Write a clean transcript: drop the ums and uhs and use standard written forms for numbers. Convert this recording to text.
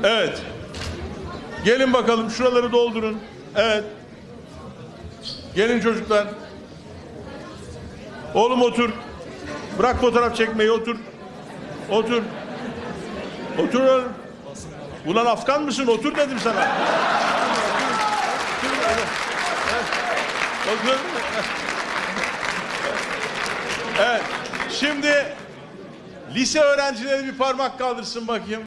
Evet. Gelin bakalım, şuraları doldurun. Evet. Gelin çocuklar. Oğlum otur. Bırak fotoğraf çekmeyi, otur. Otur. Otur oğlum. Ulan Afgan mısın? Otur dedim sana. Otur. Evet. Şimdi lise öğrencileri bir parmak kaldırsın bakayım.